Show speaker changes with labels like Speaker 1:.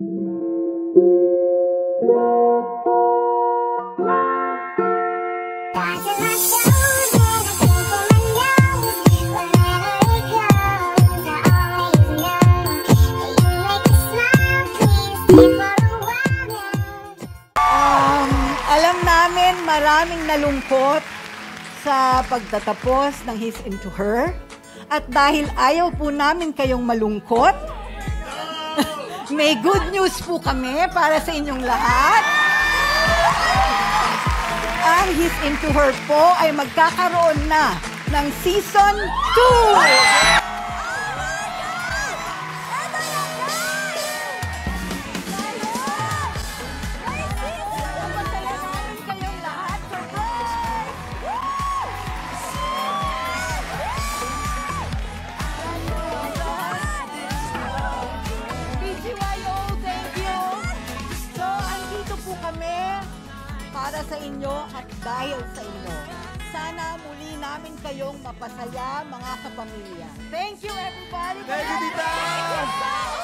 Speaker 1: Alam namin maraming nalungkot sa pagtatapos ng He's Into Her. At dahil ayaw po namin kayong malungkot, may good news po kami para sa inyong lahat. Ang He's Into Her po ay magkakaroon na ng Season 2! Para sa inyo at dahil sa inyo. Sana muli namin kayong mapasaya, mga kapamilya. Thank you, everybody!
Speaker 2: Thank you, Tita!